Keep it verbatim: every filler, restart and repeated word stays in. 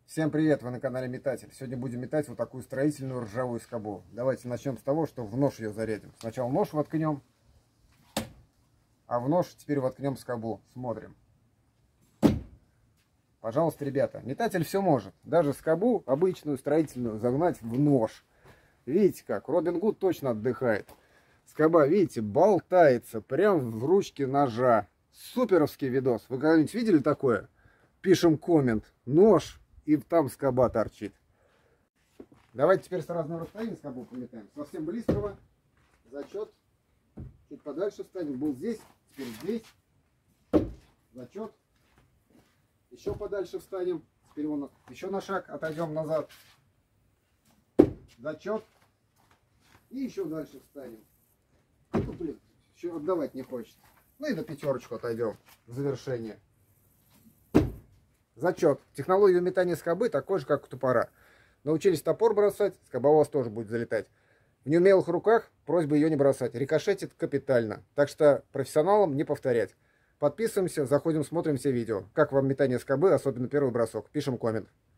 Всем привет, вы на канале Метатель. Сегодня будем метать вот такую строительную ржавую скобу. Давайте начнем с того, что в нож ее зарядим. Сначала нож воткнем, а в нож теперь воткнем скобу. Смотрим. Пожалуйста, ребята, метатель все может. Даже скобу обычную строительную загнать в нож. Видите как? Робин Гуд точно отдыхает. Скоба, видите, болтается прям в ручке ножа. Суперовский видос. Вы когда-нибудь видели такое? Пишем коммент. Нож. И там скоба торчит. Давайте теперь с разного расстояния скобу пометаем. Совсем близкого. Зачет. Чуть подальше встанем. Был здесь. Теперь здесь. Зачет. Еще подальше встанем. Теперь вон еще на шаг отойдем назад. Зачет. И еще дальше встанем. Ну, блин, еще отдавать не хочется. Ну и на пятерочку отойдем. В завершение. Зачет. Технология метания скобы такой же, как у топора. Научились топор бросать, скоба у вас тоже будет залетать. В неумелых руках просьба ее не бросать. Рикошетит капитально. Так что профессионалам не повторять. Подписываемся, заходим, смотрим все видео. Как вам метание скобы, особенно первый бросок. Пишем коммент.